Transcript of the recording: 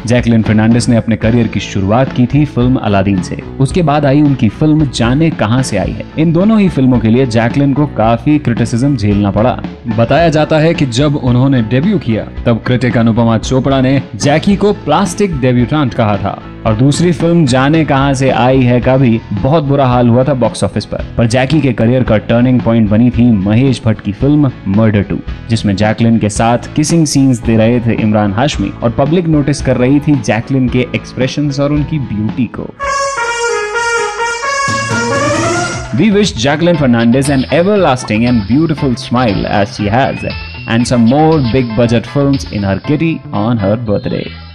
Jacqueline Fernandes ने अपने career की शुरुआत की थी फिल्म अलादीन से। उसके बाद आई उनकी फिल्म जाने कहां से आई है। इन दोनों ही फिल्मों के लिए जैकलिन को काफी क्रिटिसिज्म झेलना पड़ा। बताया जाता है कि जब उन्होंने डेब्यू किया तब क्रिटिक अनुपमा चोपड़ा ने जैकी को प्लास्टिक डेब्यूटेंट कहा था और दूसरी फिल्म जाने कहां से आई है का भी बहुत बुरा हाल हुआ था बॉक्स ऑफिस पर जैकी के करियर का टर्निंग पॉइंट बनी थी महेश भट्ट की फिल्म मर्डर 2, जिसमें जैकलिन के साथ किसिंग सीन्स दे रहे थे इमरान हाशमी और पब्लिक नोटिस कर रही थी जैकलिन के एक्सप्रेशंस और उनकी ब्यूटी को। We wish Jacqueline Fernandez an everlasting and beautiful smile as she has, and some more big budget films in her kitty on her birthday.